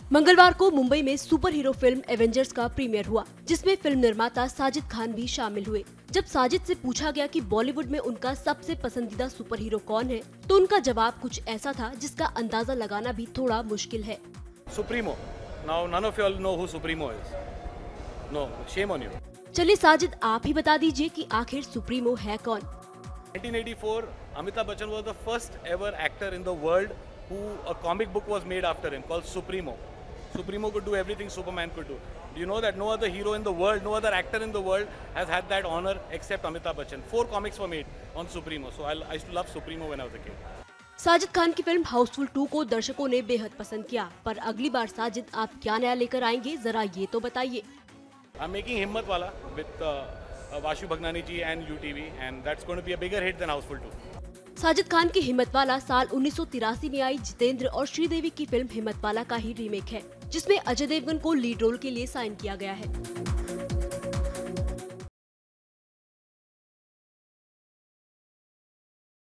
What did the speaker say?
मंगलवार को मुंबई में सुपर हीरो फिल्म एवेंजर्स का प्रीमियर हुआ, जिसमें फिल्म निर्माता साजिद खान भी शामिल हुए। जब साजिद से पूछा गया कि बॉलीवुड में उनका सबसे पसंदीदा सुपर हीरो कौन है, तो उनका जवाब कुछ ऐसा था जिसका अंदाजा लगाना भी थोड़ा मुश्किल है। Supremo. Now none of you all know who Supremo is. No, shame on you. चलिए साजिद, आप ही बता दीजिए कि आखिर सुप्रीमो है कौन। 1984, Amitabh Bachchan was the first ever actor in the world who a comic book was made after him called Supremo. Supremo could do everything Superman could do. Do you know that no other hero in the world, no other actor in the world has had that honor except Amitabh Bachchan? 4 comics were made on Supremo. So I used to love Supremo when I was a kid. Sajid Khan की film Housefull 2 को दर्शकों ने बेहद पसंद किया, पर अगली बार साजिद आप क्या नया लेकर आएंगे, जरा ये तो बताइए। I'm making Himmat Wala with Vashu Bhagnani ji and UTV, and that's going to be a bigger hit than Houseful 2. Sajid Khan की हिम्मत वाला साल 1983 में आई जितेंद्र और श्रीदेवी की फिल्म हिम्मत वाला का ही रीमेक है, जिसमें अजय देवगन को लीड रोल के लिए साइन किया गया है।